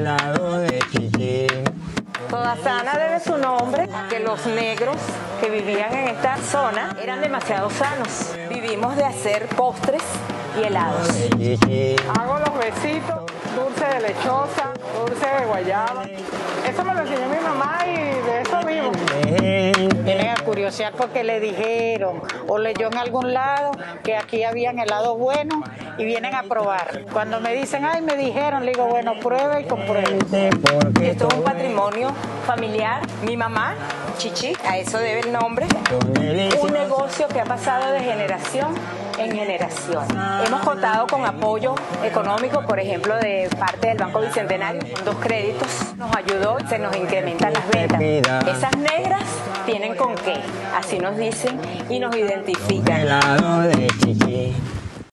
helado de chichi. Todasana debe su nombre a que los negros que vivían en esta zona eran demasiado sanos. Vivimos de hacer postres y helados. Hago los besitos, dulce de lechosa, dulce de guayaba. Eso me lo enseñó mi mamá y de eso vivo. Vienen a curiosear porque le dijeron o leyó en algún lado que aquí habían helados buenos y vienen a probar. Cuando me dicen, ay, me dijeron, le digo, bueno, pruebe y compruebe. Esto es un patrimonio familiar. Mi mamá, Chichi, a eso debe el nombre. Un negocio que ha pasado de generación en generación. Hemos contado con apoyo económico, por ejemplo, de parte del Banco Bicentenario. 2 créditos nos ayudó, se nos incrementan las ventas. Esas negras tienen con qué, así nos dicen y nos identifican. Helado de chichi.